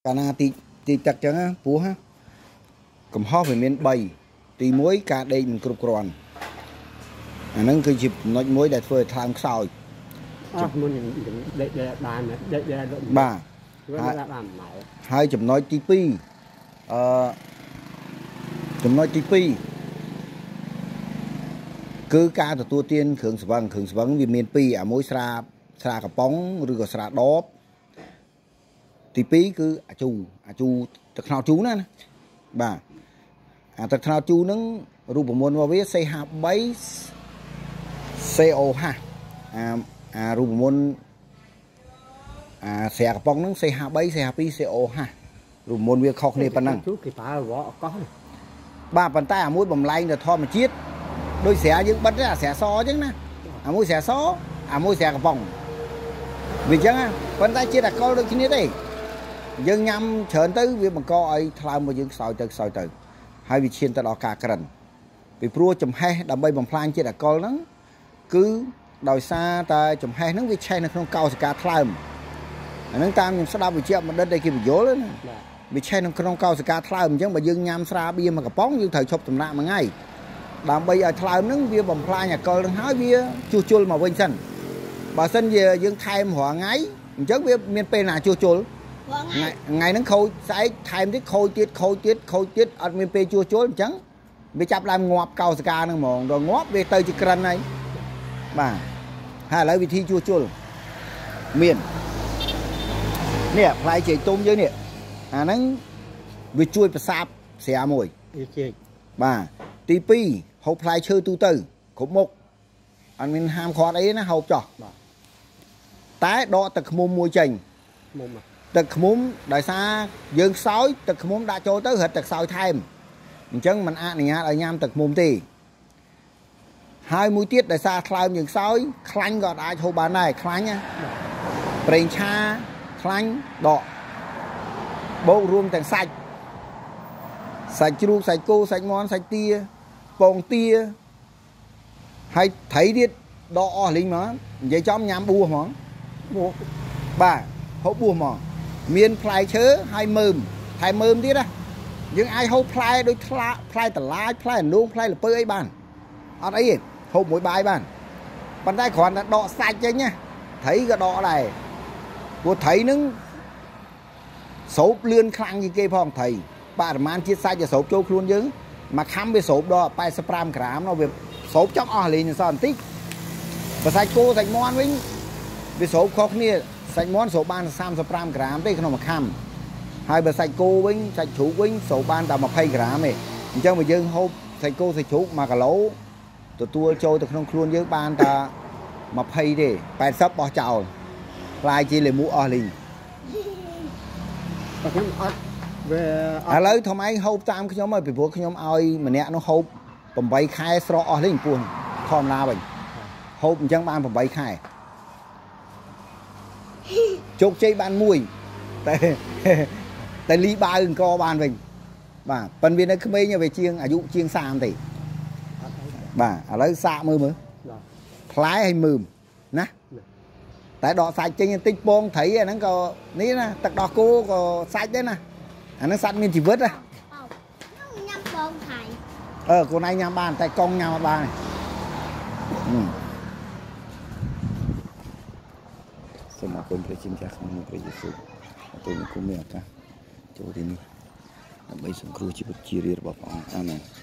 កាលណាទីទឹកចឹងព្រោះកំហុសវាមាន3ទី1ការដេកមិនគ្រប់គ្រាន់អាហ្នឹងគឺជាចំណុចមួយដែលធ្វើឲ្យថ្លើមខ្សោយមុនដេកបានដេកបាទហើយចំណុចទី2ចំណុចទី2គឺការទទួលទានគ្រឿងស្វឹងវាមាន2អាមួយស្រាកំប៉ុងឬក៏ស្រាដបទី2គឺអាជូទឹកត្នោតជូរណាបាទអាទឹកត្នោតជូរហ្នឹងរូបមន្តរបស់វា CH3 COH អារូបមន្តស្រាកំប៉ុងហ្នឹង CH3 CH2 COH រូបមន្តវាខុសគ្នាប៉ុណ្ណឹងគេប្រើរកកោះបាទប៉ុន្តែអាមួយបំលែងទៅធម្មជាតិដោយស្រាយើងបិទអាស្រាសអញ្ចឹងណាអាមួយស្រាសអាមួយស្រាកំប៉ុងវាអញ្ចឹងប៉ុន្តែជាតិអាល់កុលដូចគ្នាទេយើងញ៉ាំច្រើនទៅវាបង្កឲ្យថ្លើមរបស់យើងខ្សោយទៅហើយវាឈានទៅដល់ការក្រិនពីព្រោះចំហេះដើម្បីបំផ្លាញជាតិអាល់កុលហ្នឹងគឺដោយសារតែចំហេះហ្នឹងវាឆេះនៅក្នុងកោសិកាថ្លើមអាហ្នឹងតាមខ្ញុំស្ដាប់វិជ្ជាបណ្ឌិតដែលគេបញ្យល់ណាវាឆេះនៅក្នុងកោសិកាថ្លើមអញ្ចឹងបើយើងញ៉ាំស្រាបៀរមួយកំប៉ុងយើងត្រូវឈប់សម្រាកមួយថ្ងៃដើម្បីឲ្យថ្លើមហ្នឹងវាបំផ្លាញអាល់កុលហ្នឹងហើយវាជួសជុលមកវិញសិនបើសិនជាយើងថែមរាល់ថ្ងៃអញ្ចឹងវាមានពេលណាជួសជុលថ្ងៃហ្នឹងខូចស្អែកថែមទៀតខូចទៀតអត់មានពេលជួសជុលអញ្ចឹងវាចាប់ឡើងងាប់កោសិកាហ្នឹងហ្មងដល់ងាប់វាទៅជាក្រិនហើយបាទហើយឥឡូវវិធីជួសជុលមាននេះផ្លែចេកទុំយើងនេះអាហ្នឹងវាជួយប្រសាបស្រាមួយចេកបាទទី2ហូបផ្លែឈើទូទៅគ្រប់មុខអត់មានហាមឃាត់អីណាហូបចោះតែដកទឹកឃ្មុំមួយចេញទឹកឃ្មុំដោយសារយើងខ្សោយទឹកឃ្មុំដាក់ចូលទៅរឹតតែខ្សោយថែមអញ្ចឹងมันអនុញ្ញាតឲ្យញ៉ាំទឹកឃ្មុំទេហើយមួយទៀតដោយសារថ្លើមយើងខ្សោយខ្លាញ់ក៏អាចហូបបានដែរខ្លាញ់ណាប្រេងឆាខ្លាញ់ដកបូករួមទាំងសាច់ជ្រូកសាច់គោសាច់មាន់សាច់ទាពងទាហើយត្រីទៀតដកអស់លីងមកនិយាយចំញ៉ាំបួសហ្មងបាទហូបបួសហ្មងមានផ្លែឈើហើយមើមថែមមើមទៀតណាយើងអាចហូបផ្លែដូចផ្លែតឡាចផ្លែអណ្ដូងផ្លែល្ពៅអីបានអត់អីទេហូបមួយបាយបានប៉ុន្តែគ្រាន់តែដកសាច់ចេញណាត្រីក៏ដកដែរព្រោះត្រីហ្នឹងស្រូបលឿនខ្លាំងជាងគេផងត្រីបរិមាណជាតិសាច់ដែលស្រូបចូលខ្លួនយើងមួយខាំវាស្រូបដល់85ក្រាមនោះវាស្រូបចង់អស់លេងសល់បន្តិចបើសាច់គោសាច់មាន់វិញវាស្រូបខុសគ្នាសាច់មាន់ស្រូបបាន35ក្រាមទេក្នុងមួយខាំហើយបើសាច់គោវិញសាច់ជ្រូកវិញស្រូបបានតែ20ក្រាមទេអញ្ចឹងបើយើងហូបសាច់គោសាច់ជ្រូក1គីឡូទទួលចូលទៅក្នុងខ្លួនយើងបានតែ20ទេ80បោះចោលខ្លាយជាលាមកអស់លេងបើខ្ញុំអត់ឥឡូវថ្មឯងហូបតាមខ្ញុំហើយពីព្រោះខ្ញុំឲ្យម្នាក់នោះហូប8ខែស្រកអស់លេងពោះធម្មតាវិញហូបអញ្ចឹងបាន8ខែជោគជ័យបាន1តែលីបាវអង្គបានវិញបាទប៉ិនវានៅក្មេងវាជាងអាយុជាង30ទេបាទឥឡូវសាកមើលផ្លែឲ្យមើមណាតែដកសាច់ចេញបន្តិចពងត្រីអាហ្នឹងក៏នេះណាទឹកដោះគោក៏សាច់ដែរណាអាហ្នឹងសត្វមានជីវិតណាញ៉ាំពងត្រីកូនឯងញ៉ាំបានតែកងញ៉ាំអត់បានសូមអរគុណព្រះជាម្ចាស់ក្នុងនាមព្រះយេស៊ូវអរគុណគុំមានឱកាសចូលទីនេះដើម្បីសង្គ្រោះជីវិតជារៀងរបស់ព្រះអង្គអាមែន